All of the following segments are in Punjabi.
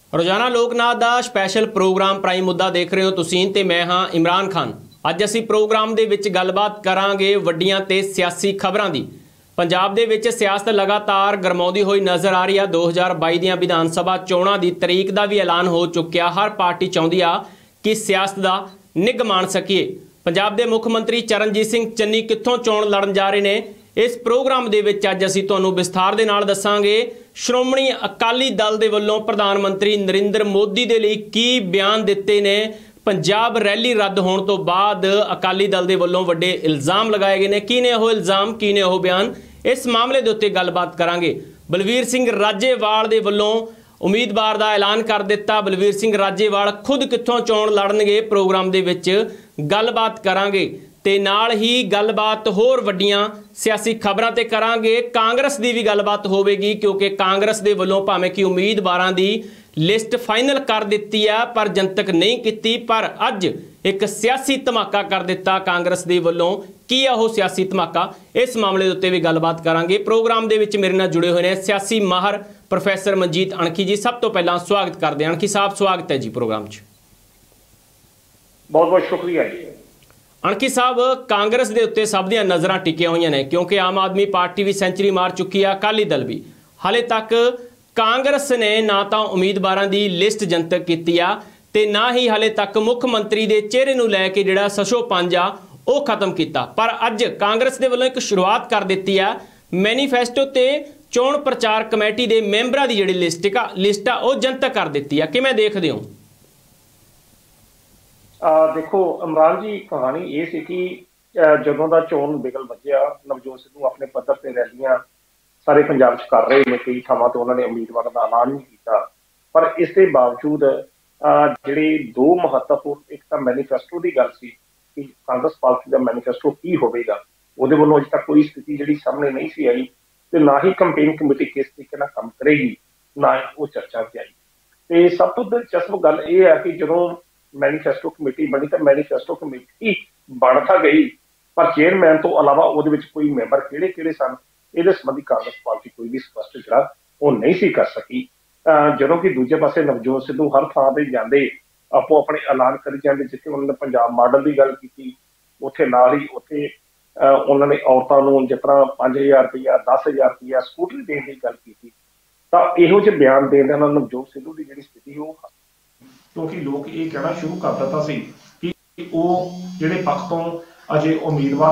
ਰੋਜ਼ਾਨਾ ਲੋਕਨਾਥ ਦਾ ਸਪੈਸ਼ਲ ਪ੍ਰੋਗਰਾਮ ਪ੍ਰਾਈਮ ਮੁੱਦਾ ਦੇਖ ਰਹੇ ਹੋ ਤੁਸੀਂ ਤੇ ਮੈਂ ਹਾਂ ਇਮਰਾਨ ਖਾਨ। ਅੱਜ ਅਸੀਂ ਪ੍ਰੋਗਰਾਮ ਦੇ ਵਿੱਚ ਗੱਲਬਾਤ ਕਰਾਂਗੇ ਵੱਡੀਆਂ ਤੇ ਸਿਆਸੀ ਖਬਰਾਂ ਦੀ। ਪੰਜਾਬ ਦੇ ਵਿੱਚ ਸਿਆਸਤ ਲਗਾਤਾਰ ਗਰਮਾਉਂਦੀ ਹੋਈ ਨਜ਼ਰ ਆ ਰਹੀ ਆ। 2022 ਦੀਆਂ ਵਿਧਾਨ ਸਭਾ ਚੋਣਾਂ ਦੀ ਤਰੀਕ ਦਾ ਵੀ ਐਲਾਨ ਹੋ ਚੁੱਕਿਆ। ਹਰ ਪਾਰਟੀ ਚਾਹੁੰਦੀ ਆ ਕਿ ਸਿਆਸਤ ਦਾ ਨਿੱਘ ਮਾਣ ਸਕੀਏ। ਪੰਜਾਬ ਦੇ ਮੁੱਖ ਮੰਤਰੀ ਚਰਨਜੀਤ ਸਿੰਘ ਚੰਨੀ ਕਿੱਥੋਂ ਚੋਣ ਲੜਨ ਜਾ ਰਹੇ ਨੇ, इस प्रोग्राम दे विच अज असीं तुहानूं विस्तार दे नाल दस्सांगे। श्रोमणी अकाली दल दे वल्लों प्रधानमंत्री नरेंद्र मोदी दे लई की बयान दित्ते ने। पंजाब रैली रद्द होण तो बाद अकाली दल दे वल्लों वड्डे इल्जाम लगाए गए ने। की ने ओह इल्जाम, की ने ओह बयान, इस मामले दे उत्ते गलबात करांगे। बलवीर सिंह राजेवाल दे वल्लों उम्मीदवार दा ऐलान कर दिता। बलवीर सिंह राजेवाल खुद कित्थों चोण लड़नगे, प्रोग्राम दे विच गलबात करांगे। ते नाल ही गलबात होर वड्डियां सियासी खबरां ते करांगे। कांग्रेस दी भी गलबात होवेगी क्योंकि कांग्रेस दे वल्लों भावें कि उम्मीदवारां दी लिस्ट फाइनल कर दित्ती है पर जनतक नहीं कीती। पर अज एक सियासी धमाका कर दिता कांग्रेस दे वल्लों। की है वो सियासी धमाका, इस मामले उत्ते भी गलबात करांगे। प्रोग्राम दे विच मेरे नाल जुड़े हुए ने सियासी माहर प्रोफैसर मनजीत अणखी जी। सब तो पहला स्वागत करते हैं अणखी साहब, स्वागत है जी प्रोग्राम च। बहुत बहुत शुक्रिया जी। अणखी साहब, कांग्रेस के उत्ते सब दी नज़रां टिकियां हुई ने क्योंकि आम आदमी पार्टी भी सेंचुरी मार चुकी है, अकाली दल भी। हाले तक कांग्रेस ने ना तो उम्मीदवारों की लिस्ट जनतक की ते ना ही हाले तक मुख मंत्री के चेहरे नूं लैके जिहड़ा सशो पंज आ वो खत्म किया। पर अज कांग्रेस के वल्लों एक शुरुआत कर दी है। मैनीफेस्टो ते चोण प्रचार कमेटी के मैंबरां की जिहड़ी लिस्ट आ वो जनतक कर दी है। किवें देखदे हो? देखो इमरान जी, कहानी ये सी कि जदों दा चोण बिगल वजिया, नवजोत सिद्धू अपने पद्धर ते रैलियां सारे पंजाब च कर रहे हैं। कई थावां तो उन्होंने उम्मीदवार का ऐलान नहीं किया। पर इसके बावजूद जिहड़े दो महत्वपूर्ण, एक तो मैनीफेस्टो की गल सी कि कांग्रेस पार्टी का मैनीफेस्टो की होवेगा, उहदे वल्लों अजे तक कोई स्थिति जिहड़ी सामने नहीं सी आई ते ना ही कंपेन कमेटी किस तरीके नाल काम करेगी, ना ही वो चर्चा च आई। ते सब तो दिलचस्प गल यह है कि जदों मैनीफेस्टो कमेटी बनी तो मैनीफेस्टो कमेटी बन तो गई पर चेयरमैन तो अलावा उहदे विच कोई मैंबर किहड़े किहड़े सन इहदे संबंधी कांग्रेस पार्टी कोई भी स्पष्ट जिहड़ा वो नहीं सी कर सकी। जदों कि दूजे पासे नवजोत सिद्धू हर थां ते जांदे आपो अपने ऐलान करी जांदे। जिथे उन्होंने पंजाब मॉडल की गल की, उत्थे नाल ही उत्थे उन्होंने औरतां नूं जिस तरह 5000 रुपया 10,000 रुपया स्कूटरी देने की गल की। तो इहो जिहे बयान देने नाल नवजोत सिद्धू की जिहड़ी स्थिति वो क्योंकि लोग ये कहना शुरू कर दिता सी कि वो जिहड़े पक्ष तो अजे उम्मीदवार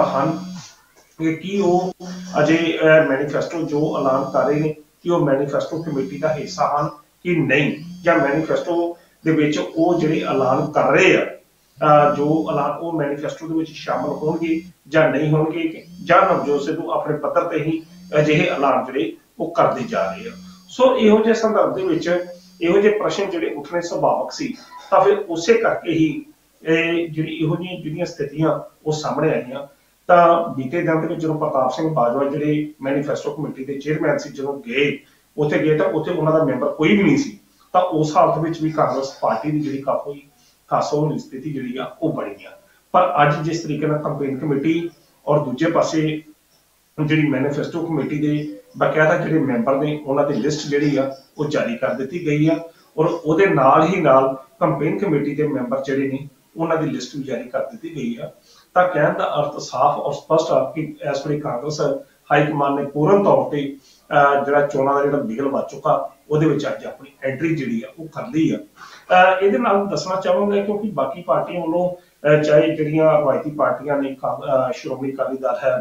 हैं कि वो अजे मैनीफेस्टो जो ऐलान कर रहे हैं कि वो मैनीफेस्टो कमेटी का हिस्सा हैं कि नहीं, या मैनीफेस्टो दे विच वो जिहड़े ऐलान कर रहे हैं जो ऐलान वो मैनीफेस्टो दे विच शामिल होणगे या नहीं होणगे, या नवजोत सिद्धू अपने पद्धर ते ही अजिहे ऐलान जिहड़े वो करते जा रहे हैं। सो इहो जिहे संदर्भ दे विच इहो जे प्रश्न जिहड़े उठने सुभावक सी, तां फिर उसे करके ही जिहड़ी इहो जिहियां स्थितियां वो सामने आईयां। तां बीते दिन दे विच जदों प्रताप सिंह बाजवा जिहड़े मैनीफेस्टो कमेटी के चेयरमैन सी, जदों गए उत्थे गए तां उत्थे उन्हां दा मैंबर कोई भी नहीं सी। तां उस हालत विच भी कांग्रेस पार्टी की जिहड़ी काफी खासो स्थिति जिहड़ी आ वो बनी आ। पर अज जिस तरीके नाल कंपेन कमेटी और दूजे पासे जिहड़ी मैनीफेस्टो कमेटी के बकायदा जिहड़े मैंबर ने उन्हां दी लिस्ट जिहड़ी आ वो जारी कर दी गई है और उहदे नाल ही नाल कंपेन कमेटी के मैंबर जिहड़े ने उन्हां दी लिस्ट भी जारी कर दी गई है। तां कहण दा अर्थ साफ और स्पष्ट आ कि इस वेले कांग्रेस हाईकमान ने पूर्ण तौर पर जिहड़ा चोणां दा जिहड़ा बिगल वज चुका उहदे विच अज अपनी एंट्री जिहड़ी आ वो कर ली है। इहदे नाल दसना चाहांगा क्योंकि बाकी पार्टियां वल्लों चाहे जिहड़ियां रवायती पार्टियां ने श्रोमणी अकाली दल है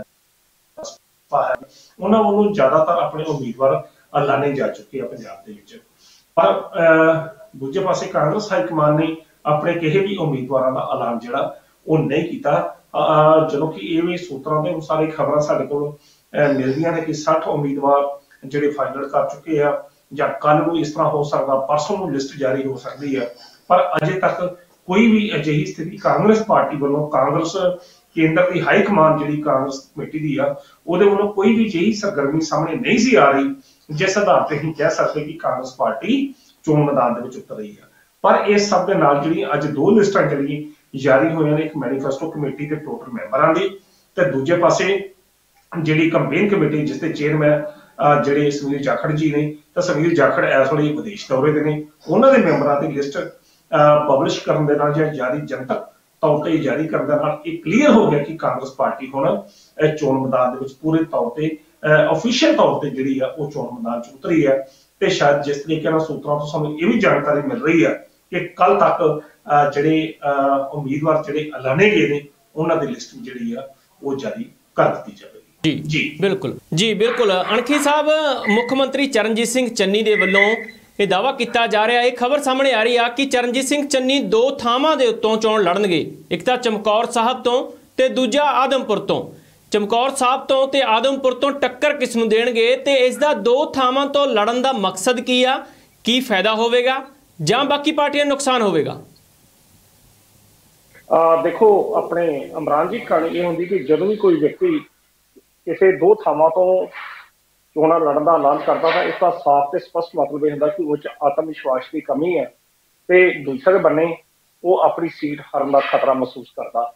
उन्होंने वालों ज्यादातर अपने उम्मीदवार ऐलाने जा चुके हैं पंजाब दे विच। पर दूजे पासे कांग्रेस हाईकमान ने अपने किसी भी उम्मीदवार का ऐलान जिहड़ा वो नहीं किया। जदों कि ये सूत्रां दे अनुसार खबरां साडे कोल मिलदियां ने कि 60 उम्मीदवार जिहड़े फाइनल कर चुके हैं या कल नूं इस तरह हो सकदा, परसों नूं लिस्ट जारी हो सकती है। पर अजे तक कोई भी अजिही स्थिति कांग्रेस पार्टी वालों, कांग्रेस केंद्र की हाईकमान जिहड़ी कांग्रेस कमेटी दी आ उहदे वल्लों कोई भी यही सरगर्मी सामने नहीं सी आ रही जिस आधार पर ही कह सकते कि कांग्रेस पार्टी चोण मैदान दे विच उतर रही है। पर इस सब दे नाल जिहड़ी अज दो लिस्टां जिहड़ी जारी होईयां ने, एक मैनीफेस्टो कमेटी के टोटल मैंबरां दी ते दूजे पासे जिहड़ी कंपेन कमेटी जिसते चेयरमैन ਜਿਹੜੇ ਸੁਨੀਲ ਜਾਖੜ ਜੀ ਨੇ, ਤਾਂ ਸੁਨੀਲ ਜਾਖੜ ਇਸ ਵੇਲੇ ਵਿਦੇਸ਼ ਦੌਰੇ ਦੇ ਨੇ। ਉਹਨਾਂ ਦੇ ਮੈਂਬਰਾਂ ਦੀ ਲਿਸਟ ਪਬਲਿਸ਼ ਕਰਨ ਦੇ ਨਾਲ ਜਾਂ ਜਾਰੀ ਜਨਤਕ ਤੌਰ ਤੇ ਜਾਰੀ ਕਰਨ ਦੇ ਨਾਲ ਇਹ ਕਲੀਅਰ ਹੋ ਗਿਆ ਕਿ ਕਾਂਗਰਸ ਪਾਰਟੀ ਹੁਣ ਚੋਣ ਮੈਦਾਨ ਦੇ ਵਿੱਚ ਪੂਰੇ ਤੌਰ ਤੇ ਆਫੀਸ਼ੀਅਲ ਤੌਰ ਤੇ ਜਿਹੜੀ ਆ ਉਹ ਚੋਣ ਮੈਦਾਨ ਚ ਉਤਰੀ ਹੈ। ਤੇ ਸ਼ਾਇਦ ਜਿਸ ਤਰੀਕੇ ਨਾਲ ਸੂਤਰਾਂ ਤੋਂ ਸਾਨੂੰ ਇਹ ਵੀ ਜਾਣਕਾਰੀ ਮਿਲ ਰਹੀ ਹੈ ਕਿ ਕੱਲ ਤੱਕ ਜਿਹੜੇ ਉਮੀਦਵਾਰ ਜਿਹੜੇ ਐਲਾਨੇ ਗਏ ਨੇ ਉਹਨਾਂ ਦੀ ਲਿਸਟ ਜਿਹੜੀ ਆ ਉਹ ਜਾਰੀ ਕਰ ਦਿੱਤੀ ਜਾਵੇਗੀ। ਜੀ ਬਿਲਕੁਲ ਅਣਖੀ ਸਾਹਿਬ, ਮੁੱਖ ਮੰਤਰੀ ਚਰਨਜੀਤ ਸਿੰਘ ਚੰਨੀ ਦੇ ਵੱਲੋਂ ਇਹ ਦਾਅਵਾ ਕੀਤਾ ਜਾ ਰਿਹਾ, ਇਹ ਖਬਰ ਸਾਹਮਣੇ ਆ ਰਹੀ ਆ ਕਿ ਚਰਨਜੀਤ ਸਿੰਘ ਚੰਨੀ 2 ਥਾਵਾਂ ਦੇ ਉੱਤੋਂ ਚੋਣ ਲੜਨਗੇ, ਇੱਕ ਤਾਂ ਚਮਕੌਰ ਸਾਹਿਬ ਤੋਂ ਤੇ ਦੂਜਾ ਆਦਮਪੁਰ ਤੋਂ। ਚਮਕੌਰ ਸਾਹਿਬ ਤੋਂ ਤੇ ਆਦਮਪੁਰ ਤੋਂ ਟੱਕਰ ਕਿਸ ਨੂੰ ਦੇਣਗੇ ਤੇ ਇਸ ਦਾ 2 ਥਾਵਾਂ ਤੋਂ ਲੜਨ ਦਾ ਮਕਸਦ ਕੀ ਆ, ਕੀ ਫਾਇਦਾ ਹੋਵੇਗਾ ਜਾਂ ਬਾਕੀ ਪਾਰਟੀਆਂ ਨੂੰ ਨੁਕਸਾਨ ਹੋਵੇਗਾ? ਦੇਖੋ ਆਪਣੇ ਇਮਰਾਨ ਜੀ, ਕਹਾਣੀ ਇਹ ਹੁੰਦੀ ਕਿ ਜਦੋਂ ਵੀ ਕੋਈ ਵਿਅਕਤੀ ਕਿਸੇ 2 ਥਾਵਾਂ ਤੋਂ ਚੋਣਾਂ ਲੜਨ ਦਾ ਐਲਾਨ ਕਰਦਾ ਤਾਂ ਇਸ ਦਾ ਸਾਫ਼ ਤੇ ਸਪਸ਼ਟ ਮਤਲਬ ਇਹ ਹੁੰਦਾ ਕਿ ਉਹ 'ਚ ਆਤਮ ਵਿਸ਼ਵਾਸ ਦੀ ਕਮੀ ਹੈ ਤੇ ਦੂਸਰੇ ਬੰਨੇ ਉਹ ਆਪਣੀ ਸੀਟ ਹਾਰਨ ਦਾ ਖਤਰਾ ਮਹਿਸੂਸ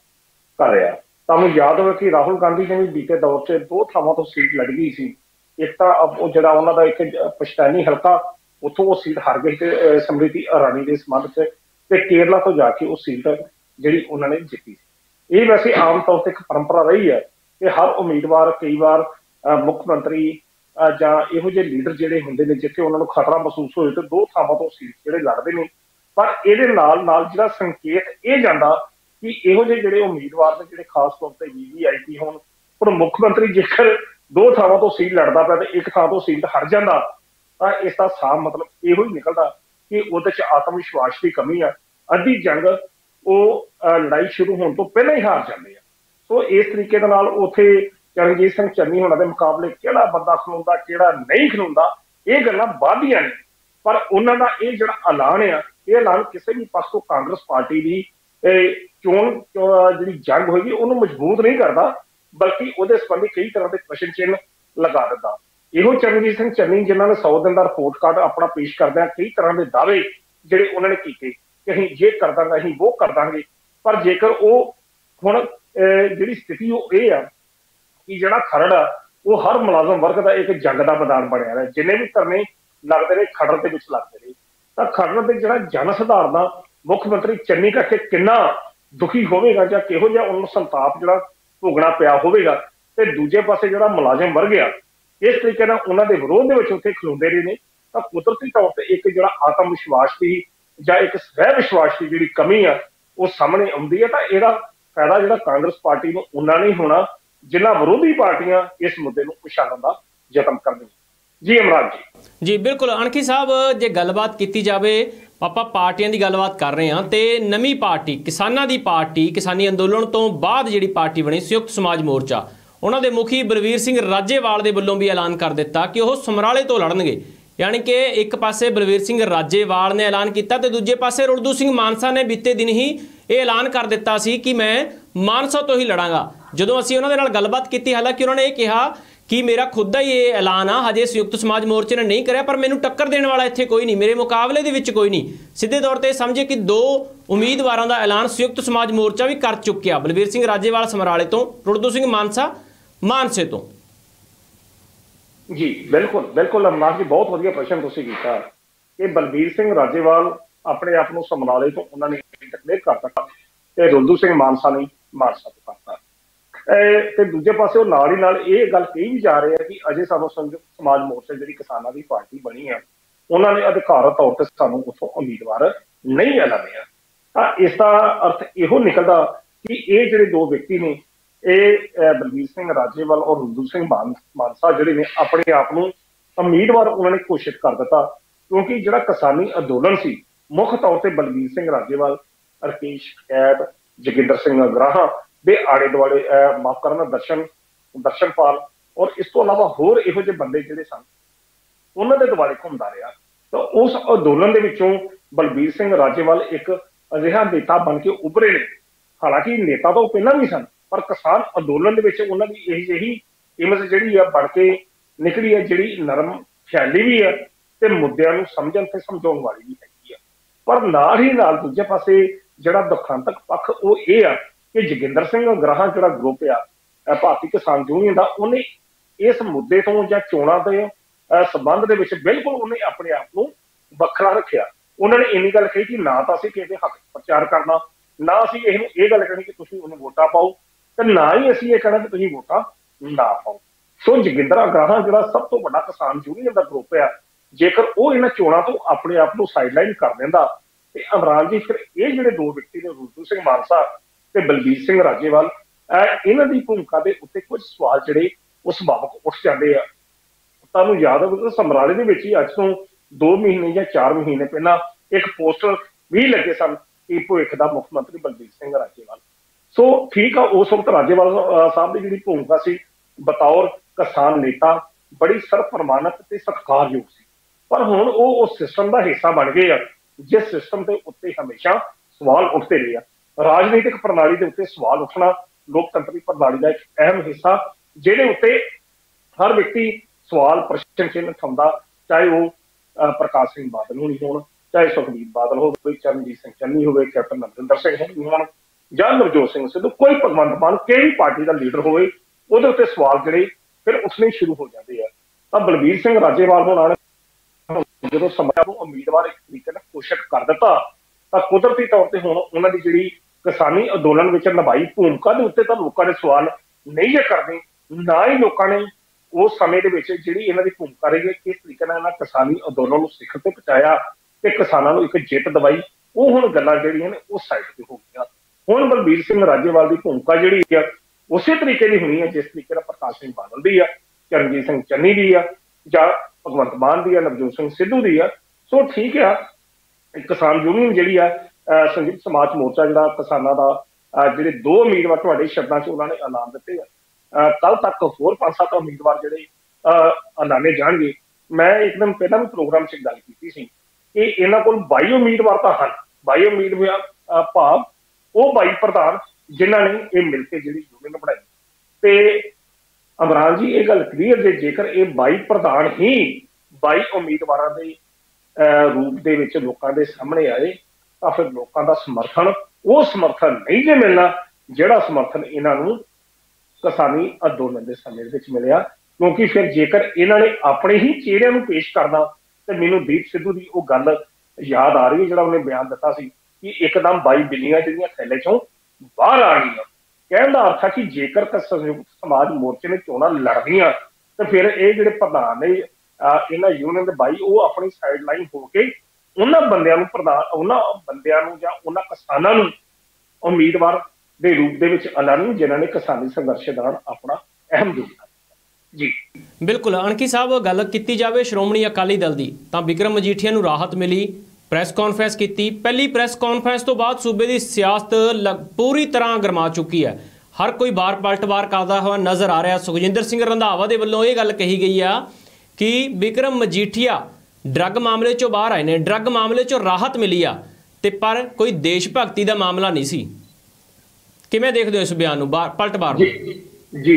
ਕਰ ਰਿਹਾ। ਤੁਹਾਨੂੰ ਯਾਦ ਹੋਵੇ ਕਿ ਰਾਹੁਲ ਗਾਂਧੀ ਨੇ ਵੀ ਬੀਤੇ ਦੌਰ 'ਚ 2 ਥਾਵਾਂ ਤੋਂ ਸੀਟ ਲੜ ਗਈ ਸੀ। ਇੱਕ ਤਾਂ ਉਹ ਜਿਹੜਾ ਉਹਨਾਂ ਦਾ ਇੱਕ ਪਛਤਾਨੀ ਹਲਕਾ, ਉੱਥੋਂ ਉਹ ਸੀਟ ਹਾਰ ਗਈ ਤੇ ਸਮ੍ਰਿਤੀ ਇਰਾਨੀ ਦੇ ਸੰਬੰਧ 'ਚ, ਤੇ ਕੇਰਲਾ ਤੋਂ ਜਾ ਕੇ ਉਹ ਸੀਟ ਜਿਹੜੀ ਉਹਨਾਂ ਨੇ ਜਿੱਤੀ ਸੀ। ਇਹ ਵੈਸੇ ਆਮ ਤੌਰ ਤੇ ਇੱਕ ਪਰੰਪਰਾ ਰਹੀ ਹੈ ਕਿ ਹਰ ਉਮੀਦਵਾਰ ਕਈ ਵਾਰ ਮੁੱਖ ਮੰਤਰੀ ਜਾਂ ਇਹੋ ਜਿਹੇ ਲੀਡਰ ਜਿਹੜੇ ਹੁੰਦੇ ਨੇ ਜਿੱਥੇ ਉਹਨਾਂ ਨੂੰ ਖਤਰਾ ਮਹਿਸੂਸ ਹੋਏ ਤੇ 2 ਥਾਵਾਂ ਤੋਂ ਸੀਟ ਜਿਹੜੇ ਲੜਦੇ ਨੇ। ਪਰ ਇਹਦੇ ਨਾਲ ਨਾਲ ਜਿਹੜਾ ਸੰਕੇਤ ਇਹ ਜਾਂਦਾ ਕਿ ਇਹੋ ਜਿਹੇ ਜਿਹੜੇ ਉਮੀਦਵਾਰ ਨੇ ਜਿਹੜੇ ਖਾਸ ਤੌਰ ਤੇ VVIP ਹੋਣ, ਪਰ ਮੁੱਖ ਮੰਤਰੀ ਜੇਕਰ 2 ਥਾਵਾਂ ਤੋਂ ਸੀਟ ਲੜਦਾ ਪਿਆ ਤੇ ਇੱਕ ਥਾਂ ਤੋਂ ਸੀਟ ਹਟ ਜਾਂਦਾ ਤਾਂ ਇਸ ਦਾ ਸਾਫ਼ ਮਤਲਬ ਇਹੋ ਹੀ ਨਿਕਲਦਾ ਕਿ ਉਹਦੇ 'ਚ ਆਤਮ ਵਿਸ਼ਵਾਸ ਦੀ ਕਮੀ ਆ। ਅੱਧੀ ਜੰਗ ਉਹ ਲੜਾਈ ਸ਼ੁਰੂ ਹੋਣ ਤੋਂ ਪਹਿਲਾਂ ਹੀ ਹਾਰ ਜਾਂਦੇ ਆ। ਸੋ ਇਸ ਤਰੀਕੇ ਦੇ ਨਾਲ ਉੱਥੇ ਚਰਨਜੀਤ ਸਿੰਘ ਚੰਨੀ ਹੋਣਾ ਦੇ ਮੁਕਾਬਲੇ ਕਿਹੜਾ ਬੰਦਾ ਖਲੋਂਦਾ ਕਿਹੜਾ ਨਹੀਂ ਖਲੋਂਦਾ ਇਹ ਗੱਲਾਂ ਬਾਅਦ ਦੀਆਂ ਨੇ। ਪਰ ਉਹਨਾਂ ਦਾ ਇਹ ਜਿਹੜਾ ਐਲਾਨ ਆ, ਇਹ ਐਲਾਨ ਕਿਸੇ ਵੀ ਪਾਸੋਂ ਤੋਂ ਕਾਂਗਰਸ ਪਾਰਟੀ ਦੀ ਚੋਣ ਜਿਹੜੀ ਜੰਗ ਹੋਏਗੀ ਉਹਨੂੰ ਮਜ਼ਬੂਤ ਨਹੀਂ ਕਰਦਾ, ਬਲਕਿ ਉਹਦੇ ਸੰਬੰਧੀ ਕਈ ਤਰ੍ਹਾਂ ਦੇ ਪ੍ਰਸ਼ਨ ਚਿੰਨ੍ਹ ਲਗਾ ਦਿੰਦਾ। ਇਹੋ ਚਰਨਜੀਤ ਸਿੰਘ ਚੰਨੀ ਜਿਨ੍ਹਾਂ ਨੇ 100 ਦਿਨ ਦਾ ਰਿਪੋਰਟ ਕਾਰਡ ਆਪਣਾ ਪੇਸ਼ ਕਰਦਿਆਂ ਕਈ ਤਰ੍ਹਾਂ ਦੇ ਦਾਅਵੇ ਜਿਹੜੇ ਉਹਨਾਂ ਨੇ ਕੀਤੇ ਕਿ ਅਸੀਂ ਜੇ ਕਰ ਦਾਂਗੇ, ਅਸੀਂ ਉਹ ਕਰ ਦਾਂਗੇ। ਪਰ ਜੇਕਰ ਉਹ ਹੁਣ ਜਿਹੜੀ ਸਥਿਤੀ ਉਹ ਇਹ ਆ ਕਿ ਜਿਹੜਾ ਖਰੜ ਆ ਉਹ ਹਰ ਮੁਲਾਜ਼ਮ ਵਰਗ ਦਾ ਇੱਕ ਜੰਗ ਦਾ ਮੈਦਾਨ ਬਣਿਆ ਰਿਹਾ। ਜਿੰਨੇ ਵੀ ਧਰਨੇ ਲੱਗਦੇ ਨੇ ਖਰੜ ਦੇ ਵਿੱਚ ਲੱਗਦੇ ਨੇ, ਤਾਂ ਖਰੜ ਦੇ ਜਿਹੜਾ ਜਨ ਸੁਧਾਰ ਦਾ ਮੁੱਖ ਮੰਤਰੀ ਚੰਨੀ ਕਰਕੇ ਕਿੰਨਾ ਦੁਖੀ ਹੋਵੇਗਾ ਜਾਂ ਕਿਹੋ ਜਿਹਾ ਉਹਨੂੰ ਸੰਤਾਪ ਜਿਹੜਾ ਭੋਗਣਾ ਪਿਆ ਹੋਵੇਗਾ। ਤੇ ਦੂਜੇ ਪਾਸੇ ਜਿਹੜਾ ਮੁਲਾਜ਼ਮ ਵਰਗ ਆ ਇਸ ਤਰੀਕੇ ਨਾਲ ਉਹਨਾਂ ਦੇ ਵਿਰੋਧ ਦੇ ਵਿੱਚ ਉੱਥੇ ਖਲੋਂਦੇ ਰਹੇ ਨੇ, ਤਾਂ ਕੁਦਰਤੀ ਤੌਰ ਤੇ ਇੱਕ ਜਿਹੜਾ ਆਤਮ ਵਿਸ਼ਵਾਸ ਦੀ ਜਾਂ ਇੱਕ ਸਵੈ ਵਿਸ਼ਵਾਸ ਦੀ ਜਿਹੜੀ ਕਮੀ ਆ ਉਹ ਸਾਹਮਣੇ ਆਉਂਦੀ ਹੈ। ਤਾਂ ਇਹਦਾ ਫਾਇਦਾ ਜਿਹੜਾ ਕਾਂਗਰਸ ਪਾਰਟੀ ਨੂੰ ਉਹਨਾਂ ਨਹੀਂ ਹੋਣਾ ਜਿਨ੍ਹਾਂ ਵਿਰੋਧੀ ਪਾਰਟੀਆਂ ਇਸ ਮੁੱਦੇ ਨੂੰ ਉਛਾਲਣ ਦਾ ਯਤਨ ਕਰਦੀਆਂ। ਜੀ ਇਮਰਾਨ ਜੀ ਬਿਲਕੁਲ ਅਣਖੀ ਸਾਹਿਬ, ਜੇ ਗੱਲਬਾਤ ਕੀਤੀ ਜਾਵੇ, ਆਪਾਂ ਪਾਰਟੀਆਂ ਦੀ ਗੱਲਬਾਤ ਕਰ ਰਹੇ ਹਾਂ ਤੇ ਨਵੀਂ ਪਾਰਟੀ ਕਿਸਾਨਾਂ ਦੀ ਪਾਰਟੀ, ਕਿਸਾਨੀ ਅੰਦੋਲਨ ਤੋਂ ਬਾਅਦ ਜਿਹੜੀ ਪਾਰਟੀ ਬਣੀ ਸੰਯੁਕਤ ਸਮਾਜ ਮੋਰਚਾ, ਉਹਨਾਂ ਦੇ ਮੁਖੀ ਬਲਵੀਰ ਸਿੰਘ ਰਾਜੇਵਾਲ ਦੇ ਵੱਲੋਂ ਵੀ ਐਲਾਨ ਕਰ ਦਿੱਤਾ ਕਿ ਉਹ ਸਮਰਾਲੇ ਤੋਂ ਲੜਨਗੇ। ਯਾਨੀ ਕਿ ਇੱਕ ਪਾਸੇ ਬਲਵੀਰ ਸਿੰਘ ਰਾਜੇਵਾਲ ਨੇ ਐਲਾਨ ਕੀਤਾ ਤੇ ਦੂਜੇ ਪਾਸੇ ਰੁਲਦੂ ਸਿੰਘ ਮਾਨਸਾ ਨੇ ਬੀਤੇ ਦਿਨ ਹੀ ਇਹ ਐਲਾਨ ਕਰ ਦਿੱਤਾ ਸੀ ਕਿ ਮੈਂ ਮਾਨਸਾ ਤੋਂ ਹੀ ਲੜਾਂਗਾ। ਜਦੋਂ ਅਸੀਂ ਉਹਨਾਂ ਦੇ ਨਾਲ ਗੱਲਬਾਤ ਕੀਤੀ, ਹਾਲਾਂਕਿ ਉਹਨਾਂ ਨੇ ਇਹ ਕਿਹਾ ਕਿ ਮੇਰਾ ਖੁਦ ਦਾ ਹੀ ਇਹ ਐਲਾਨ ਆ, ਹਜੇ ਸੰਯੁਕਤ ਸਮਾਜ ਮੋਰਚੇ ਨੇ ਨਹੀਂ ਕਰਿਆ, ਪਰ ਮੈਨੂੰ ਟੱਕਰ ਦੇਣ ਵਾਲਾ ਇੱਥੇ ਕੋਈ ਨਹੀਂ, ਮੇਰੇ ਮੁਕਾਬਲੇ ਦੇ ਵਿੱਚ ਕੋਈ ਨਹੀਂ। ਸਿੱਧੇ ਤੌਰ ਤੇ ਸਮਝੇ ਕਿ 2 ਉਮੀਦਵਾਰਾਂ ਦਾ ਐਲਾਨ ਸੰਯੁਕਤ ਸਮਾਜ ਮੋਰਚਾ ਵੀ ਕਰ ਚੁੱਕਿਆ, ਬਲਵੀਰ ਸਿੰਘ ਰਾਜੇਵਾਲ ਸਮਰਾਲੇ ਤੋਂ, ਰੁਲਦੂ ਸਿੰਘ ਮਾਨਸਾ ਮਾਨਸੇ ਤੋਂ। ਜੀ ਬਿਲਕੁਲ ਅਮਰਨਾਥ ਜੀ, ਬਹੁਤ ਵਧੀਆ ਪ੍ਰਸ਼ਨ ਤੁਸੀਂ ਕੀਤਾ ਕਿ ਬਲਬੀਰ ਸਿੰਘ ਰਾਜੇਵਾਲ ਆਪਣੇ ਆਪ ਨੂੰ ਸਮਰਾਲੇ ਤੋਂ ਉਹਨਾਂ ਨੇ ਡਿਕਲੇਅਰ ਕਰਤਾ ਤੇ ਰੁਲਦੂ ਸਿੰਘ ਮਾਨਸਾ ਨੇ ਮਾਨਸਾ ਤੋਂ ਕਰਤਾ। ਤੇ ਦੂਜੇ ਪਾਸੇ ਉਹ ਨਾਲ ਹੀ ਨਾਲ ਇਹ ਗੱਲ ਕਹੀ ਵੀ ਜਾ ਰਹੀ ਹੈ ਕਿ ਅਜੇ ਸਾਨੂੰ ਸੰਯੁਕਤ ਸਮਾਜ ਮੋਰਚਾ ਜਿਹੜੀ ਕਿਸਾਨਾਂ ਦੀ ਪਾਰਟੀ ਬਣੀ ਆ, ਉਹਨਾਂ ਨੇ ਅਧਿਕਾਰਤ ਤੌਰ ਤੇ ਸਾਨੂੰ ਉੱਥੋਂ ਉਮੀਦਵਾਰ ਨਹੀਂ ਐਲਾਨਿਆ। ਤਾਂ ਇਸ ਦਾ ਅਰਥ ਇਹੋ ਨਿਕਲਦਾ ਕਿ ਇਹ ਜਿਹੜੇ 2 ਵਿਅਕਤੀ ਨੇ, ਇਹ ਬਲਬੀਰ ਸਿੰਘ ਰਾਜੇਵਾਲ ਔਰ ਰੁਲਦੂ ਸਿੰਘ ਮਾਨਸਾ ਜਿਹੜੇ ਨੇ ਆਪਣੇ ਆਪ ਨੂੰ ਉਮੀਦਵਾਰ ਉਹਨਾਂ ਨੇ ਘੋਸ਼ਿਤ ਕਰ ਦਿੱਤਾ। ਕਿਉਂਕਿ ਜਿਹੜਾ ਕਿਸਾਨੀ ਅੰਦੋਲਨ ਸੀ ਮੁੱਖ ਤੌਰ ਤੇ ਬਲਬੀਰ ਸਿੰਘ ਰਾਜੇਵਾਲ, ਰਕੇਸ਼ ਕੈਦ, ਜੋਗਿੰਦਰ ਸਿੰਘ ਅਗਰਾਹਾਂ ਦੇ ਆਲੇ ਦੁਆਲੇ, ਮਾਫ ਕਰਨਾ ਦਰਸ਼ਨਪਾਲ ਔਰ ਇਸ ਤੋਂ ਇਲਾਵਾ ਹੋਰ ਇਹੋ ਜਿਹੇ ਬੰਦੇ ਜਿਹੜੇ ਸਨ ਉਹਨਾਂ ਦੇ ਦੁਆਲੇ ਘੁੰਮਦਾ ਰਿਹਾ। ਤਾਂ ਉਸ ਅੰਦੋਲਨ ਦੇ ਵਿੱਚੋਂ ਬਲਬੀਰ ਸਿੰਘ ਰਾਜੇਵਾਲ ਇੱਕ ਅਜਿਹਾ ਨੇਤਾ ਬਣ ਕੇ ਉੱਭਰੇ ਨੇ। ਹਾਲਾਂਕਿ ਨੇਤਾ ਤਾਂ ਉਹ ਪਹਿਲਾਂ ਵੀ ਸਨ, ਪਰ ਕਿਸਾਨ ਅੰਦੋਲਨ ਦੇ ਵਿੱਚ ਉਹਨਾਂ ਦੀ ਇਹ ਜਿਹੀ ਇਮੇਜ ਜਿਹੜੀ ਆ ਬਣ ਕੇ ਨਿਕਲੀ ਹੈ, ਜਿਹੜੀ ਨਰਮ ਖਿਆਲੀ ਵੀ ਹੈ ਤੇ ਮੁੱਦਿਆਂ ਨੂੰ ਸਮਝਣ ਤੇ ਸਮਝਾਉਣ ਵਾਲੀ ਵੀ ਹੈਗੀ ਆ। ਪਰ ਨਾਲ ਹੀ ਨਾਲ ਦੂਜੇ ਪਾਸੇ ਜਿਹੜਾ ਦੁਖਾਂਤਕ ਪੱਖ ਉਹ ਇਹ ਆ ਕਿ ਜੋਗਿੰਦਰ ਸਿੰਘ ਅਗਰਾਹਾਂ ਜਿਹੜਾ ਗਰੁੱਪ ਆ ਭਾਰਤੀ ਕਿਸਾਨ ਯੂਨੀਅਨ ਦਾ, ਉਹਨੇ इस मुद्दे तो या चोणां के संबंध दे विच बिल्कुल उन्हें अपने आप को ਵੱਖਰਾ रखिया। उन्होंने इन्नी गल कही कि ना तो असीं किसी हक प्रचार करना, ना असीं ये गल कहनी कि तुसीं उन्हें वोटां पाओ, ते ना ही असीं ये कहना कि तुसीं वोटां ना पाओ। सो जोगिंदर अग्राਹਾਂ जिहड़ा सब तो वड्डा किसान यूनियन का ग्रुप है, जेकर वो इन्हां चोणां तो अपने आप को साइडलाइन कर दिंदा ते इमरान जी फिर ये जिहड़े दो व्यक्ति ने रुद्र सिंह मानसा ते बलबीर सिंह राजेवाल इन्हां दी भूमिका दे उत्ते कुछ सवाल जिहड़े वो सुभावक उठ जाते हैं। ਤੁਹਾਨੂੰ याद है समराले ਦੇ ਵਿੱਚ ਹੀ ਅੱਜ ਤੋਂ 2 ਮਹੀਨੇ ਜਾਂ 4 ਮਹੀਨੇ ਪਹਿਲਾਂ एक पोस्टर भी लगे सन कि भविख का मुख्य मंत्री बलबीर सिंह राजेवाल। सो ठीक है, उस वक्त राजेवाल साहब की जी भूमिका सी बतौर किसान नेता बड़ी सरप्रमाणित ते सत्कारयोग सी, पर हुण वो उस सिस्टम का हिस्सा बन गए हैं जिस सिस्टम के उत्ते हमेशा सवाल उठते रहे हैं। राजनीतिक प्रणाली के उत्ते सवाल उठना लोकतंत्री प्रणाली का एक अहम हिस्सा, जिहदे उत्ते हर व्यक्ति सवाल प्रश्न चिन्ह उठाउंदा, चाहे वो प्रकाश सिंह बादल होनी होण, चाहे सुखबीर बादल हो, चरणजीत सिंह चन्नी हो, कैप्टन अमरिंदर सिंह होण जां नवजोत सिंह सिद्धू, कोई भगवंत मान किसी पार्टी का लीडर होवे, उहदे उत्ते सवाल जिहड़े फिर उठने शुरू हो जाते हैं। तो बलबीर सिंह राजेवाल होना ने जो समय को उम्मीदवार एक तरीके नाल घोषित कर दिता, तो कुदरती तौर पर हुण उन्हां दी जिहड़ी किसानी अंदोलन विच निभाई भूमिका दे उत्ते तां लोकां ने सवाल नहीं जे करदे, ना ही लोकां ने उस समय के जी इन्हों की भूमिका रही है किस तरीके इन्होंने किसानी अंदोलन को सिखर से पहुंचाया तो किसानों को एक जित दवाई, वो हुण गल्लां जिहड़ियां ने उस साइड पर हो गई। हुण बलबीर सिंह राजेवाल की भूमिका जी है उस तरीके की होनी है जिस तरीके प्रकाश सिंह बादल की है, चरणजीत सिंह चन्नी की है, जां भगवंत मान की है, नवजोत सिंह सिद्धू की है। सो ठीक है, किसान यूनियन जी है संयुक्त समाज मोर्चा जिहड़ा किसानों का जिहड़े 2 उम्मीदवार तुहाडे शब्दां च उन्होंने ऐलान दिते हैं, कल तक होर 5-7 उम्मीदवार जिहड़े ऐलाने जाणगे। मैं एक दिन पहला भी प्रोग्राम च गल कीती सी कि इन्हां कोल 22 उम्मीदवार तां हन, 22 उम्मीदवार भाव वो 22 प्रधान जिन्हां ने ये मिलकर जिहड़ी यूनियन बनाई। ते इमरान जी ये गल क्लीयर जे जेकर ये 22 प्रधान ही 22 उम्मीदवारों के रूप दे विच लोकां दे सामने आए तां फिर लोकां दा समर्थन वो समर्थन नहीं जे मिलना जिहड़ा समर्थन इन्हां नूं किसानी अंदोलन के समय मिलिया। क्योंकि फिर जेकर इन्होंने अपने ही चेहरे को पेश करना तो मैनू दीप सिद्धू की वो गल याद आ रही है जो उन्हें बयान दिता सी कि एकदम 22 बिल्लियां जिहड़ियां थैले चों बाहर आ गई। कहने का अर्थ है कि जेकर संयुक्त समाज मोर्चे ने चोणां लड़नियां तो फिर ये जिहड़े प्रधान ने इन्हां यूनियन के 22 वो अपनी साइड लाइन होके उन्हां बंदियां नूं प्रधान उन्हां बंदियां नूं जां उन्हां किसानां नूं उम्मीदवार ਦੇ ਰੂਪ ਦੇ ਵਿੱਚ ਐਲਾਨੀ ਜਿਨ੍ਹਾਂ ਨੇ ਕਿਸਾਨੀ ਸੰਘਰਸ਼ ਦੌਰਾਨ ਆਪਣਾ ਅਹਿਮ ਯੋਗਦਾਨ ਜੀ। ਬਿਲਕੁਲ ਅਣਖੀ ਸਾਹਿਬ, ਗੱਲ ਕੀਤੀ ਜਾਵੇ ਸ਼੍ਰੋਮਣੀ ਅਕਾਲੀ ਦਲ ਦੀ ਤਾਂ ਬਿਕਰਮ ਮਜੀਠੀਆ ਨੂੰ ਰਾਹਤ ਮਿਲੀ, ਪ੍ਰੈਸ ਕਾਨਫਰੰਸ ਕੀਤੀ। ਪਹਿਲੀ ਪ੍ਰੈਸ ਕਾਨਫਰੰਸ ਤੋਂ ਬਾਅਦ ਸੂਬੇ ਦੀ ਸਿਆਸਤ ਪੂਰੀ ਤਰ੍ਹਾਂ ਗਰਮਾ ਚੁੱਕੀ ਹੈ, ਹਰ ਕੋਈ ਬਾਰ ਪਲਟਵਾਰ ਕਰਦਾ ਹੋਇਆ ਨਜ਼ਰ ਆ ਰਿਹਾ। ਸੁਖਜਿੰਦਰ ਸਿੰਘ ਰੰਧਾਵਾ ਦੇ ਵੱਲੋਂ ਇਹ ਗੱਲ ਕਹੀ ਗਈ ਆ ਕਿ ਬਿਕਰਮ ਮਜੀਠੀਆ ਡਰੱਗ ਮਾਮਲੇ 'ਚੋਂ ਬਾਹਰ ਆਏ ਨੇ, ਡਰੱਗ ਮਾਮਲੇ 'ਚੋਂ ਰਾਹਤ ਮਿਲੀ ਆ, ਤੇ ਪਰ ਕੋਈ ਦੇਸ਼ ਭਗਤੀ ਦਾ ਮਾਮਲਾ ਨਹੀਂ ਸੀ। किवें देखदे हो इस बयान नूं पलटवार जी जी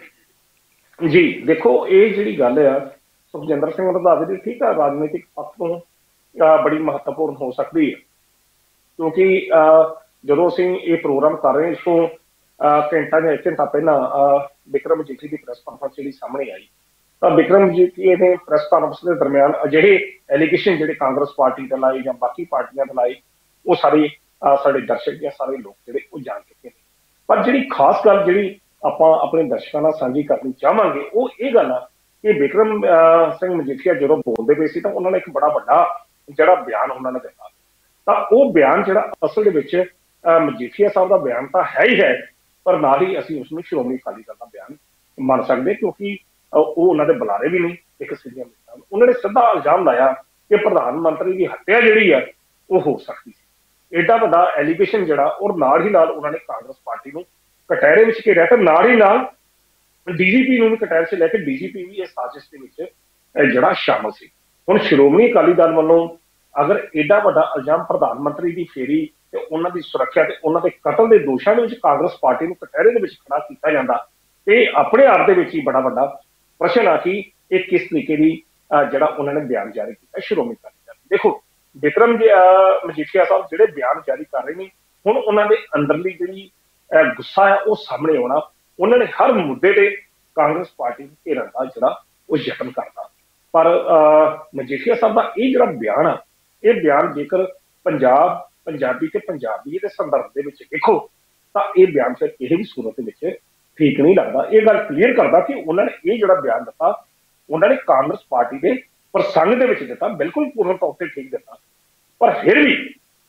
जी देखो ये जिहड़ी गल है सुखजिंदर सिंह रंधावे दी ठीक है राजनीतिक पक्ष तो बड़ी महत्वपूर्ण हो सकती है क्योंकि जो असीं ये प्रोग्राम कर रहे हैं इस तो घंटा या 1 घंटा पहला बिक्रम मजीठी की प्रेस कॉन्फ्रेंस जी सामने आई तो बिक्रम मजीठी ने प्रेस कॉन्फ्रेंस के दरम्यान अजिहे एलीगेशन जिहड़े कांग्रेस पार्टी के लाए या बाकी पार्टियां के लाए वो सारे साडे दर्शक या सारे लोग जिहड़े वो जान चुके हैं। पर जी खास गल जी आप अपने दर्शकों नाल साझी करनी चाहांगे वो ये गल है कि बिक्रम सिंह मजीठिया जो बोलते पे सी तो उन्होंने एक बड़ा वड्डा जिहड़ा बयान उन्होंने दिता तो वो बयान जिहड़ा असल दे विच मजीठिया साहब का बयान तो है ही है पर नाल ही असीं उसनूं श्रोमणी अकाली दल का बयान मान सकते क्योंकि वो उन्होंने बुलारे भी नहीं। एक सीनियर नेता उन्होंने सीधा इल्जाम लाया कि प्रधानमंत्री की हत्या जिहड़ी है वो हो सकती है, एडा वड्डा एलीगेशन जिहड़ा और नाल ही नाल उन्होंने कांग्रेस पार्टी को कटहरे विच घेरिया ते नाल ही नाल डीजीपी नूं भी कटहरे से लैके डीजीपी भी इस साजिश दे विच जिहड़ा शामिल सी। हुण श्रोमणी अकाली दल वल्लों अगर एडा वड्डा इल्जाम प्रधानमंत्री की फेरी ते उन्हां दी सुरक्षा ते उन्हां दे कतल दे दोषां दे विच कांग्रेस पार्टी नूं कटहरे दे विच खड़ा कीता जांदा ते अपने आप दे विच ही बड़ा वड्डा प्रश्न आ कि ये किस तरीके दी जिहड़ा उन्होंने बयान जारी किया श्रोमणी अकाली दल। देखो बिक्रम मजीठिया साहब जिहड़े बयान जारी कर रहे हैं हुण उन्हां दे अंदरली जिहड़ी गुस्सा है वो सामने आउणा, उन्होंने हर मुद्दे ते ਕਾਂਗਰਸ ਪਾਰਟੀ ਨੂੰ ਘੇਰਨ ਦਾ ਜਿਹੜਾ ਉਹ ਯਤਨ ਕਰਦਾ। ਪਰ ਮਜੀਠੀਆ ਸਾਹਿਬ ਦਾ ਇਹ ਜਿਹੜਾ ਬਿਆਨ ਆ, ਇਹ ਬਿਆਨ ਜੇਕਰ ਪੰਜਾਬ, ਪੰਜਾਬੀ ਤੇ ਪੰਜਾਬੀ ਦੇ ਸੰਦਰਭ ਦੇ ਵਿੱਚ ਦੇਖੋ ਤਾਂ ਇਹ ਬਿਆਨ ਫਿਰ ਕਿਸੇ ਵੀ ਸੂਰਤ ਵਿੱਚ ਠੀਕ ਨਹੀਂ ਲੱਗਦਾ। ਇਹ ਗੱਲ ਕਲੀਅਰ ਕਰਦਾ ਕਿ ਉਹਨਾਂ ਨੇ ਇਹ ਜਿਹੜਾ ਬਿਆਨ ਦਿੱਤਾ, ਉਹਨਾਂ ਨੇ ਕਾਂਗਰਸ ਪਾਰਟੀ ਦੇ ਪ੍ਰਸੰਗ ਦੇ ਵਿੱਚ ਦਿੱਤਾ, ਬਿਲਕੁਲ ਪੂਰਨ ਤੌਰ ਤੇ ਠੀਕ ਦਿੱਤਾ। ਪਰ ਫਿਰ ਵੀ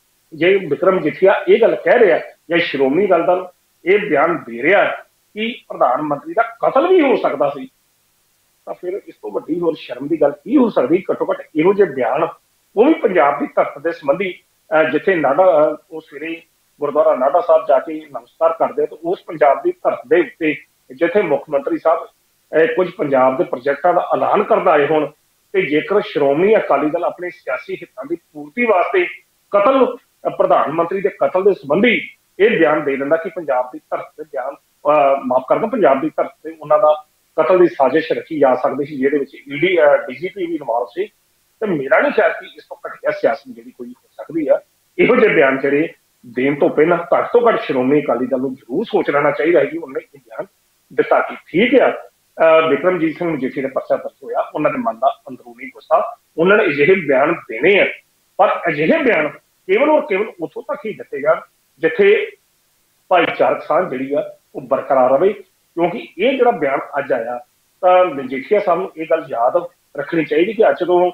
ਜੇ ਵਿਕਰਮ ਮਜੀਠੀਆ ਇਹ ਗੱਲ ਕਹਿ ਰਿਹਾ ਜਾਂ ਸ਼੍ਰੋਮਣੀ ਅਕਾਲੀ ਦਲ ਇਹ ਬਿਆਨ ਦੇ ਰਿਹਾ ਕਿ ਪ੍ਰਧਾਨ ਮੰਤਰੀ ਦਾ ਕਤਲ ਵੀ ਹੋ ਸਕਦਾ ਸੀ, ਤਾਂ ਫਿਰ ਇਸ ਤੋਂ ਵੱਡੀ ਹੋਰ ਸ਼ਰਮ ਦੀ ਗੱਲ ਕੀ ਹੋ ਸਕਦੀ। ਘੱਟੋ ਘੱਟ ਇਹੋ ਜਿਹੇ ਬਿਆਨ ਉਹ ਵੀ ਪੰਜਾਬ ਦੀ ਧਰਤ ਦੇ ਸੰਬੰਧੀ, ਜਿੱਥੇ ਨਾਢਾ ਉਹ ਸਵੇਰੇ ਗੁਰਦੁਆਰਾ ਨਾਢਾ ਸਾਹਿਬ ਜਾ ਕੇ ਨਮਸਕਾਰ ਕਰਦੇ ਤਾਂ ਉਸ ਪੰਜਾਬ ਦੀ ਧਰਤ ਦੇ ਉੱਤੇ ਜਿੱਥੇ ਮੁੱਖ ਮੰਤਰੀ ਸਾਹਿਬ ਕੁਝ ਪੰਜਾਬ ਦੇ ਪ੍ਰੋਜੈਕਟਾਂ ਦਾ ਐਲਾਨ ਕਰਨ ਆਏ ਹੋਣ, ਤੇ ਜੇਕਰ ਸ਼੍ਰੋਮਣੀ ਅਕਾਲੀ ਦਲ ਆਪਣੇ ਸਿਆਸੀ ਹਿੱਤਾਂ ਦੀ ਪੂਰਤੀ ਵਾਸਤੇ ਕਤਲ, ਪ੍ਰਧਾਨ ਮੰਤਰੀ ਦੇ ਕਤਲ ਦੇ ਸੰਬੰਧੀ ਇਹ ਬਿਆਨ ਦੇ ਦਿੰਦਾ ਕਿ ਪੰਜਾਬ ਦੀ ਧਰਤ ਤੇ ਬਿਆਨ ਮਾਫ ਕਰਦਾ ਪੰਜਾਬ ਦੀ ਧਰਤ ਤੇ ਉਹਨਾਂ ਦਾ ਕਤਲ ਦੀ ਸਾਜ਼ਿਸ਼ ਰਚੀ ਜਾ ਸਕਦੀ ਸੀ, ਜਿਹਦੇ ਵਿੱਚ ਡੀਜੀਪੀ ਵੀ ਇਨਵੋਲਵ ਸੀ, ਤੇ ਮੇਰਾ ਨਹੀਂ ਖਿਆਲ ਕਿ ਇਸ ਤੋਂ ਘਟੀਆ ਸਿਆਸਤ ਜਿਹੜੀ ਕੋਈ ਹੋ ਸਕਦੀ ਆ। ਇਹੋ ਜਿਹੇ ਬਿਆਨ ਜਿਹੜੇ ਦੇਣ ਤੋਂ ਪਹਿਲਾਂ ਘੱਟ ਤੋਂ ਘੱਟ ਸ਼੍ਰੋਮਣੀ ਅਕਾਲੀ ਦਲ ਨੂੰ ਜ਼ਰੂਰ ਸੋਚ ਲੈਣਾ ਚਾਹੀਦਾ ਹੈ ਕਿ ਉਹਨੇ ਇਹ ਬਿਆਨ ਦਿੱਤਾ ਕਿ ਠੀਕ ਆ ਵਿਕਰਮਜੀਤ ਸਿੰਘ ਮਜੀਠੀਆ ਦੇ ਪਰਚਾ ਦਰਜ ਹੋਇਆ, ਉਹਨਾਂ ਦੇ ਮਨ ਦਾ ਅੰਦਰੂਨੀ ਗੁੱਸਾ, ਉਹਨਾਂ ਨੇ ਅਜਿਹੇ ਬਿਆਨ ਦੇਣੇ ਆ, ਪਰ ਅਜਿਹੇ ਬਿਆਨ ਕੇਵਲ ਔਰ ਕੇਵਲ ਉੱਥੋਂ ਤੱਕ ਹੀ ਦਿੱਤੇ ਜਾਣ ਜਿੱਥੇ ਭਾਈਚਾਰਕ ਸਾਂਝ ਜਿਹੜੀ ਆ ਉਹ ਬਰਕਰਾਰ ਰਵੇ। ਕਿਉਂਕਿ ਇਹ ਜਿਹੜਾ ਬਿਆਨ ਅੱਜ ਆਇਆ ਤਾਂ ਮਜੀਠੀਆ ਸਾਹਿਬ ਨੂੰ ਇਹ ਗੱਲ ਯਾਦ ਰੱਖਣੀ ਚਾਹੀਦੀ ਕਿ ਅੱਜ ਤੋਂ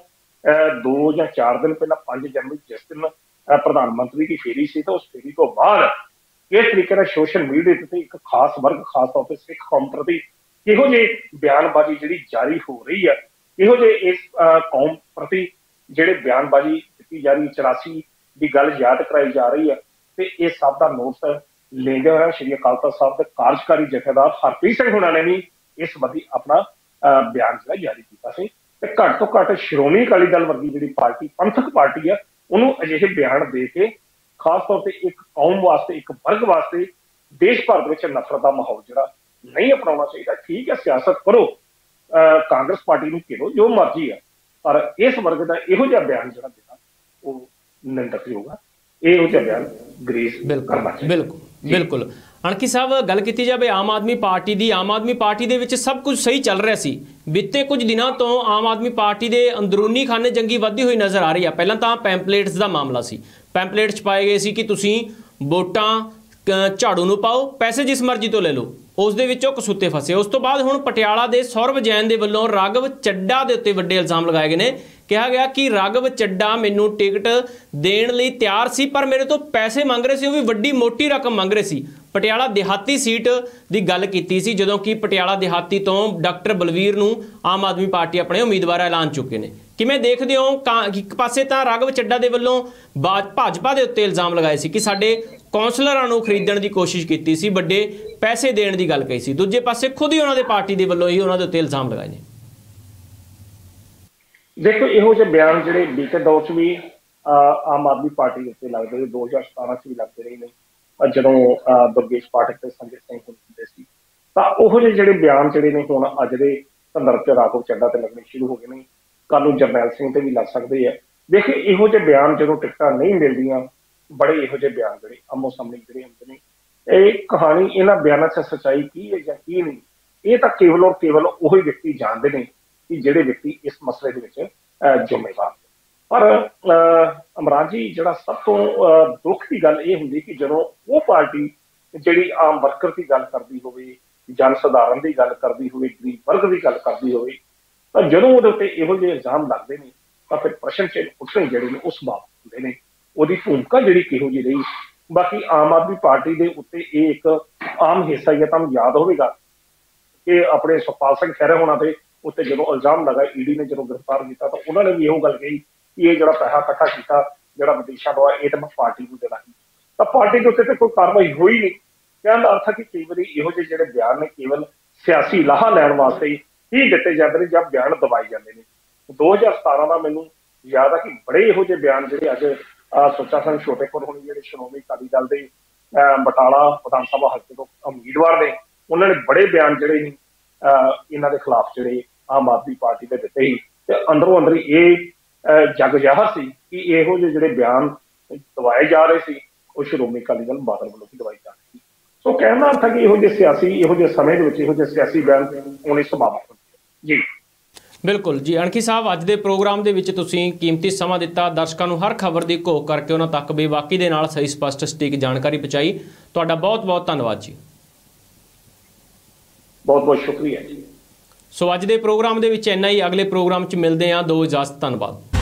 2 ਜਾਂ 4 ਦਿਨ ਪਹਿਲਾਂ 5 ਜਨਵਰੀ ਜਿਸ ਦਿਨ ਪ੍ਰਧਾਨ ਮੰਤਰੀ ਦੀ ਫੇਰੀ ਸੀ, ਤਾਂ ਉਸ ਫੇਰੀ ਤੋਂ ਬਾਅਦ ਇਸ ਤਰੀਕੇ ਨਾਲ ਸੋਸ਼ਲ ਮੀਡੀਆ ਤੇ ਇੱਕ ਖਾਸ ਵਰਗ, ਖਾਸ ਤੌਰ ਤੇ ਸਿੱਖ ਕੌਮ ਪ੍ਰਤੀ ਇਹੋ ਜਿਹੀ ਬਿਆਨਬਾਜ਼ੀ ਜਿਹੜੀ ਜਾਰੀ ਹੋ ਰਹੀ ਹੈ, ਇਹੋ ਜਿਹੇ ਇਸ ਕੌਮ ਪ੍ਰਤੀ ਜਿਹੜੇ ਬਿਆਨਬਾਜ਼ੀ ਕੀਤੀ ਜਾ ਰਹੀ, 84 ਦੀ ਗੱਲ ਯਾਦ ਕਰਾਈ ਜਾ ਰਹੀ ਹੈ, ਤੇ ਇਹ ਸਭ ਦਾ ਨੋਟਿਸ ਲੈਂਦੇ ਹੋਇਆ ਸ਼੍ਰੀ ਅਕਾਲ ਤਖ਼ਤ ਸਾਹਿਬ ਦੇ ਕਾਰਜਕਾਰੀ ਜਥੇਦਾਰ ਹਰਪ੍ਰੀਤ ਸਿੰਘ ਹੁਣਾਂ ਨੇ ਵੀ ਇਸ ਸੰਬੰਧੀ ਆਪਣਾ ਬਿਆਨ ਜਿਹੜਾ ਜਾਰੀ ਕੀਤਾ ਸੀ। ਤੇ ਘੱਟ ਤੋਂ ਘੱਟ ਸ਼੍ਰੋਮਣੀ ਅਕਾਲੀ ਦਲ ਵਰਗੀ ਜਿਹੜੀ ਪਾਰਟੀ, ਪੰਥਕ ਪਾਰਟੀ ਆ, ਉਹਨੂੰ ਅਜਿਹੇ ਬਿਆਨ ਦੇ ਕੇ ਖਾਸ ਤੌਰ ਤੇ ਇੱਕ ਕੌਮ ਵਾਸਤੇ, ਇੱਕ ਵਰਗ ਵਾਸਤੇ ਦੇਸ਼ ਭਰ ਦੇ ਵਿੱਚ ਨਫ਼ਰਤ ਦਾ ਮਾਹੌਲ ਜਿਹੜਾ ਨਹੀਂ ਅਪਣਾਉਣਾ ਚਾਹੀਦਾ। ਠੀਕ ਹੈ, ਸਿਆਸਤ ਕਰੋ, ਕਾਂਗਰਸ ਪਾਰਟੀ ਨੂੰ ਘੇਰੋ, ਜੋ ਮਰਜ਼ੀ ਆ, ਪਰ ਇਸ ਵਰਗ ਦਾ ਇਹੋ ਜਿਹਾ ਬਿਆਨ ਜਿਹੜਾ ਦੇਣਾ ਉਹ ਨਿੰਦਣਯੋਗ ਆ। ਇਹੋ ਜਿਹਾ ਬਿਆਨ ਗ੍ਰੇਸ ਕਰਨਾ ਚਾਹੀਦਾ। ਬਿਲਕੁਲ ਅਣਖੀ ਸਾਹਿਬ, ਗੱਲ ਕੀਤੀ ਜਾਵੇ ਆਮ ਆਦਮੀ ਪਾਰਟੀ ਦੀ, ਆਮ ਆਦਮੀ ਪਾਰਟੀ ਦੇ ਵਿੱਚ ਸਭ ਕੁਝ ਸਹੀ ਚੱਲ ਰਿਹਾ ਸੀ। ਬੀਤੇ ਕੁਝ ਦਿਨਾਂ ਤੋਂ ਆਮ ਆਦਮੀ ਪਾਰਟੀ ਦੇ ਅੰਦਰੂਨੀ ਖਾਨੇ ਜੰਗੀ ਵੱਧਦੀ ਹੋਈ ਨਜ਼ਰ ਆ ਰਹੀ ਆ। ਪਹਿਲਾਂ ਤਾਂ ਪੈਂਪਲੇਟਸ ਦਾ ਮਾਮਲਾ ਸੀ, ਪੈਂਪਲੇਟ ਛਪਾਏ ਗਏ ਸੀ ਕਿ ਤੁਸੀਂ ਵੋਟਾਂ ਝਾੜੂ ਨੂੰ ਪਾਓ, ਪੈਸੇ ਜਿਸ ਮਰਜ਼ੀ ਤੋਂ ਲੈ ਲਓ, ਉਸ ਦੇ ਵਿੱਚੋਂ ਕਸੂਤੇ ਫਸੇ। ਉਸ ਤੋਂ ਬਾਅਦ ਹੁਣ ਪਟਿਆਲਾ ਦੇ ਸੌਰਵ ਜੈਨ ਦੇ ਵੱਲੋਂ ਰਾਘਵ ਚੱਡਾ ਦੇ ਉੱਤੇ ਵੱਡੇ ਇਲਜ਼ਾਮ ਲਗਾਏ ਗਏ ਨੇ। ਕਿਹਾ ਗਿਆ ਕਿ ਰਾਘਵ ਚੱਡਾ ਮੈਨੂੰ ਟਿਕਟ ਦੇਣ ਲਈ ਤਿਆਰ ਸੀ, ਪਰ ਮੇਰੇ ਤੋਂ ਪੈਸੇ ਮੰਗ ਰਹੇ ਸੀ, ਉਹ ਵੀ ਵੱਡੀ ਮੋਟੀ ਰਕਮ ਮੰਗ ਰਹੇ ਸੀ। ਪਟਿਆਲਾ ਦਿਹਾਤੀ ਸੀਟ ਦੀ ਗੱਲ ਕੀਤੀ ਸੀ, ਜਦੋਂ ਕਿ ਪਟਿਆਲਾ ਦਿਹਾਤੀ ਤੋਂ ਡਾਕਟਰ ਬਲਵੀਰ ਨੂੰ ਆਮ ਆਦਮੀ ਪਾਰਟੀ ਆਪਣੇ ਉਮੀਦਵਾਰ ਐਲਾਨ ਚੁੱਕੇ ਨੇ। ਕਿਵੇਂ ਦੇਖਦੇ ਹੋ? ਇੱਕ ਪਾਸੇ ਤਾਂ ਰਾਘਵ ਚੱਡਾ ਦੇ ਵੱਲੋਂ ਭਾਜਪਾ ਦੇ ਉੱਤੇ ਇਲਜ਼ਾਮ ਲਗਾਏ ਸੀ ਕਿ ਸਾਡੇ ਕੌਂਸਲਰਾਂ ਨੂੰ ਖਰੀਦਣ ਦੀ ਕੋਸ਼ਿਸ਼ ਕੀਤੀ ਸੀ, ਵੱਡੇ ਪੈਸੇ ਦੇਣ ਦੀ ਗੱਲ ਕਹੀ ਸੀ। ਦੂਜੇ ਪਾਸੇ ਖੁਦ ਹੀ ਉਹਨਾਂ ਦੇ ਪਾਰਟੀ ਦੇ ਵੱਲੋਂ ਹੀ ਉਹਨਾਂ ਦੇ ਉੱਤੇ ਇਲਜ਼ਾਮ ਲਗਾਏ ਨੇ। ਦੇਖੋ, ਇਹੋ ਜਿਹੇ ਬਿਆਨ ਜਿਹੜੇ ਬੀਤੇ ਦੌਰ 'ਚ ਵੀ ਆਮ ਆਦਮੀ ਪਾਰਟੀ ਦੇ ਉੱਤੇ ਲੱਗਦੇ ਨੇ, 2017 'ਚ ਵੀ ਲੱਗਦੇ ਰਹੇ ਨੇ, ਜਦੋਂ ਦੁਰਗੇਸ਼ ਪਾਠਕ ਤੇ ਸੰਜੇ ਸਿੰਘ ਹੁੰਦੇ ਸੀ, ਤਾਂ ਉਹੋ ਜਿਹੇ ਜਿਹੜੇ ਬਿਆਨ ਜਿਹੜੇ ਨੇ ਹੁਣ ਅੱਜ ਦੇ ਸੰਦਰਭ 'ਚ ਰਾਘਵ ਚੱਡਾ ਤੇ ਲੱਗਣੇ ਸ਼ੁਰੂ ਹੋ ਗਏ ਨੇ। ਕੱਲ੍ਹ ਨੂੰ ਜਰਨੈਲ ਸਿੰਘ ਤੇ ਵੀ ਲੱਗ ਸਕਦੇ ਆ। ਦੇਖੇ, ਇਹੋ ਜਿਹੇ ਬਿਆਨ ਜਦੋਂ ਟਿਕਟਾਂ ਨਹੀਂ ਮਿਲਦੀਆਂ, ਬੜੇ ਇਹੋ ਜਿਹੇ ਬਿਆਨ ਜਿਹੜੇ ਆਮੋ ਸਾਹਮਣੇ ਜਿਹੜੇ ਹੁੰਦੇ ਨੇ, ਇਹ ਕਹਾਣੀ ਇਹਨਾਂ ਬਿਆਨਾਂ 'ਚ ਸੱਚਾਈ ਕੀ ਹੈ ਜਾਂ ਕੀ ਨਹੀਂ, ਇਹ ਤਾਂ ਕੇਵਲ ਔਰ ਕੇਵਲ ਉਹੀ ਵਿਅਕਤੀ ਜਾਣਦੇ ਨੇ ਕਿ ਜਿਹੜੇ ਵਿਅਕਤੀ ਇਸ ਮਸਲੇ ਦੇ ਵਿੱਚ ਜ਼ਿੰਮੇਵਾਰ। ਪਰ ਇਮਰਾਨ ਜੀ, ਜਿਹੜਾ ਸਭ ਤੋਂ ਦੁੱਖ ਦੀ ਗੱਲ ਇਹ ਹੁੰਦੀ ਕਿ ਜਦੋਂ ਉਹ ਪਾਰਟੀ ਜਿਹੜੀ ਆਮ ਵਰਕਰ ਦੀ ਗੱਲ ਕਰਦੀ ਹੋਵੇ, ਜਨ ਸਧਾਰਨ ਦੀ ਗੱਲ ਕਰਦੀ ਹੋਵੇ, ਗਰੀਬ ਵਰਗ ਦੀ ਗੱਲ ਕਰਦੀ ਹੋਵੇ, ਤਾਂ ਜਦੋਂ ਉਹਦੇ ਉੱਤੇ ਇਹੋ ਜਿਹੇ ਇਲਜ਼ਾਮ ਲੱਗਦੇ ਨੇ ਤਾਂ ਫਿਰ ਪ੍ਰਸ਼ਨ ਚਿੰਨ੍ਹ ਉੱਠਣੇ ਜਿਹੜੇ ਨੇ ਉਸ ਬਾਬਤ ਹੁੰਦੇ ਨੇ, ਉਹਦੀ ਭੂਮਿਕਾ ਜਿਹੜੀ ਕਿਹੋ ਜਿਹੀ ਰਹੀ। ਬਾਕੀ ਆਮ ਆਦਮੀ ਪਾਰਟੀ ਦੇ ਉੱਤੇ ਇਹ ਇੱਕ ਆਮ ਹਿੱਸਾ ਹੀ ਹੈ। ਤੁਹਾਨੂੰ ਯਾਦ ਹੋਵੇਗਾ ਕਿ ਆਪਣੇ ਸੁਖਪਾਲ ਸਿੰਘ ਖਹਿਰਾ ਹੋਣਾ ਤੇ ਉੱਤੇ ਜਦੋਂ ਇਲਜ਼ਾਮ ਲਗਾਏ, ਈਡੀ ਨੇ ਜਦੋਂ ਗ੍ਰਿਫਤਾਰ ਕੀਤਾ, ਤਾਂ ਉਹਨਾਂ ਨੇ ਵੀ ਇਹੋ ਗੱਲ ਕਹੀ ਕਿ ਇਹ ਜਿਹੜਾ ਪੈਸਾ ਇਕੱਠਾ ਕੀਤਾ ਜਿਹੜਾ ਵਿਦੇਸ਼ਾਂ ਤੋਂ ਆ, ਇਹ ਤਾਂ ਮੈਂ ਪਾਰਟੀ ਨੂੰ ਦੇਣਾ ਸੀ। ਤਾਂ ਪਾਰਟੀ ਦੇ ਉੱਤੇ ਤੇ ਕੋਈ ਕਾਰਵਾਈ ਹੋਈ ਨਹੀਂ। ਕਹਿਣ ਦਾ ਅਰਥ ਹੈ ਕਿ ਕਈ ਵਾਰੀ ਇਹੋ ਜਿਹੇ ਜਿਹੜੇ ਬਿਆਨ ਨੇ ਕੇਵਲ ਸਿਆਸੀ ਲਾਹਾ ਲੈਣ ਵਾਸਤੇ ਹੀ ਦਿੱਤੇ ਜਾਂਦੇ ਨੇ ਜਾਂ ਬਿਆਨ ਦਬਾਏ ਜਾਂਦੇ ਨੇ। 2017 ਦਾ ਮੈਨੂੰ ਯਾਦ ਆ ਕਿ ਬੜੇ ਇਹੋ ਜਿਹੇ ਬਿਆਨ ਜਿਹੜੇ ਅੱਜ ਸੁੱਚਾ ਸਿੰਘ ਛੋਟੇਪੁਰ ਹੋਣੀ, ਜਿਹੜੇ ਸ਼੍ਰੋਮਣੀ ਅਕਾਲੀ ਦਲ ਦੇ ਬਟਾਲਾ ਵਿਧਾਨ ਸਭਾ ਹਲਕੇ ਤੋਂ ਉਮੀਦਵਾਰ ਨੇ, ਉਹਨਾਂ ਨੇ ਬੜੇ ਬਿਆਨ ਜਿਹੜੇ ਨੇ ਇਹਨਾਂ ਦੇ ਖਿਲਾਫ ਜਿਹੜੇ ਆਮ ਆਦਮੀ ਪਾਰਟੀ ਦੇ ਦਿੱਤੇ ਸੀ, ਤੇ ਅੰਦਰੋਂ ਅੰਦਰ ਇਹ ਜਗ ਜ਼ਾਹਰ ਸੀ ਕਿ ਇਹੋ ਜਿਹੇ ਜਿਹੜੇ ਬਿਆਨ ਦਵਾਏ ਜਾ ਰਹੇ ਸੀ ਉਹ ਸ਼੍ਰੋਮਣੀ ਅਕਾਲੀ ਦਲ ਬਾਦਲ ਵੱਲੋਂ ਹੀ ਦਵਾਈ ਜਾ ਰਹੀ ਸੀ। ਸੋ ਕਹਿਣ ਦਾ ਅਰਥ ਹੈ ਕਿ ਇਹੋ ਜਿਹੇ ਸਮੇਂ ਦੇ ਵਿੱਚ ਇਹੋ ਜਿਹੇ ਸਿਆਸੀ ਬਿਆਨ ਹੋਣੇ ਸੁਭਾਵਿਕ ਜੀ। ਬਿਲਕੁਲ ਜੀ। ਅਣਖੀ ਸਾਹਿਬ, ਅੱਜ ਦੇ ਪ੍ਰੋਗਰਾਮ ਦੇ ਵਿੱਚ ਤੁਸੀਂ ਕੀਮਤੀ ਸਮਾਂ ਦਿੱਤਾ, ਦਰਸ਼ਕਾਂ ਨੂੰ ਹਰ ਖਬਰ ਦੀ ਘੋਖ ਕਰਕੇ ਉਹਨਾਂ ਤੱਕ ਬੇਬਾਕੀ ਦੇ ਨਾਲ ਸਹੀ ਸਪਸ਼ਟ ਸਟੀਕ ਜਾਣਕਾਰੀ ਪਹੁੰਚਾਈ। ਤੁਹਾਡਾ ਬਹੁਤ ਬਹੁਤ ਧੰਨਵਾਦ ਜੀ। ਬਹੁਤ ਬਹੁਤ ਸ਼ੁਕਰੀਆ ਜੀ। ਸੋ ਅੱਜ ਦੇ ਪ੍ਰੋਗਰਾਮ ਦੇ ਵਿੱਚ ਇੰਨਾ ਹੀ। ਅਗਲੇ ਪ੍ਰੋਗਰਾਮ 'ਚ ਮਿਲਦੇ ਹਾਂ। ਦਿਓ ਇਜਾਜ਼ਤ। ਧੰਨਵਾਦ।